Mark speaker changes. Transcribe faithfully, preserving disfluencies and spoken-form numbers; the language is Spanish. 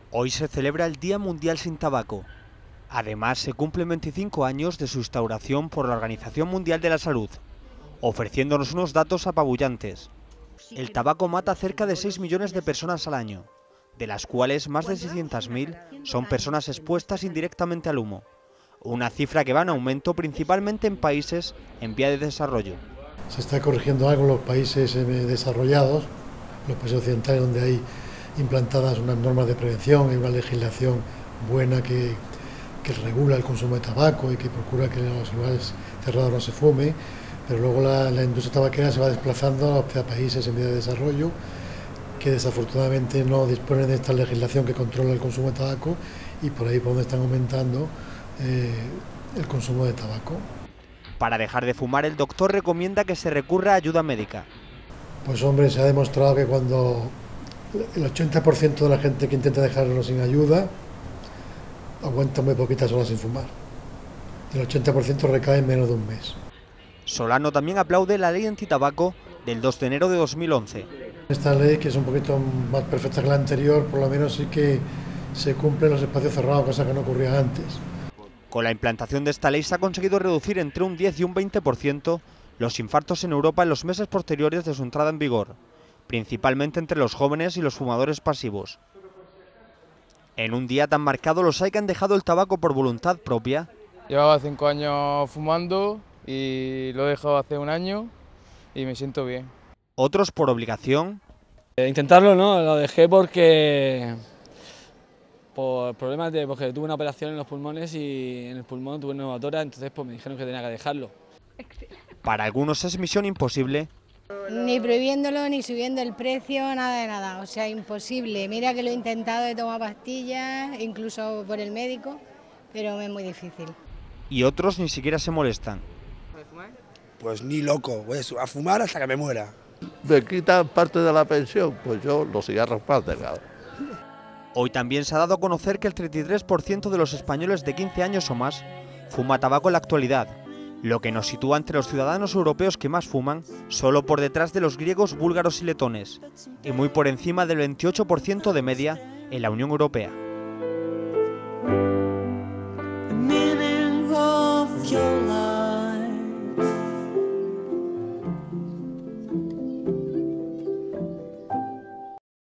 Speaker 1: Hoy se celebra el Día Mundial sin Tabaco. Además, se cumplen veinticinco años de su instauración por la Organización Mundial de la Salud, ofreciéndonos unos datos apabullantes. El tabaco mata a cerca de seis millones de personas al año, de las cuales más de seiscientas mil son personas expuestas indirectamente al humo, una cifra que va en aumento principalmente en países en vía de desarrollo.
Speaker 2: Se está corrigiendo algo en los países desarrollados, los países occidentales donde hay implantadas unas normas de prevención y una legislación buena que, que regula el consumo de tabaco y que procura que en los lugares cerrados no se fume, pero luego la, la industria tabaquera se va desplazando a países en vía de desarrollo que desafortunadamente no disponen de esta legislación que controla el consumo de tabaco y por ahí por donde están aumentando eh, el consumo de tabaco.
Speaker 1: Para dejar de fumar, el doctor recomienda que se recurra a ayuda médica.
Speaker 2: Pues hombre, se ha demostrado que cuando el ochenta por ciento de la gente que intenta dejarlo sin ayuda aguanta muy poquitas horas sin fumar. El ochenta por ciento recae en menos de un mes.
Speaker 1: Solano también aplaude la ley antitabaco del dos de enero de dos mil once.
Speaker 2: Esta ley, que es un poquito más perfecta que la anterior, por lo menos sí que se cumplen los espacios cerrados, cosa que no ocurría antes.
Speaker 1: Con la implantación de esta ley se ha conseguido reducir entre un diez y un veinte por ciento los infartos en Europa en los meses posteriores de su entrada en vigor, principalmente entre los jóvenes y los fumadores pasivos. En un día tan marcado, los hay que han dejado el tabaco por voluntad propia.
Speaker 3: Llevaba cinco años fumando y lo he dejado hace un año y me siento bien.
Speaker 1: Otros por obligación.
Speaker 4: Eh, intentarlo no, lo dejé porque por problemas de porque tuve una operación en los pulmones y en el pulmón tuve una neumotórax, entonces pues me dijeron que tenía que dejarlo.
Speaker 1: Para algunos es misión imposible.
Speaker 5: Ni prohibiéndolo, ni subiendo el precio, nada de nada, o sea, imposible. Mira que lo he intentado de tomar pastillas, incluso por el médico, pero me es muy difícil.
Speaker 1: Y otros ni siquiera se molestan.
Speaker 6: Pues ni loco, voy a fumar hasta que me muera.
Speaker 7: Me quitan parte de la pensión, pues yo los cigarros más delgados.
Speaker 1: Hoy también se ha dado a conocer que el treinta y tres por ciento de los españoles de quince años o más fuma tabaco en la actualidad, lo que nos sitúa entre los ciudadanos europeos que más fuman, solo por detrás de los griegos, búlgaros y letones, y muy por encima del veintiocho por ciento de media en la Unión Europea.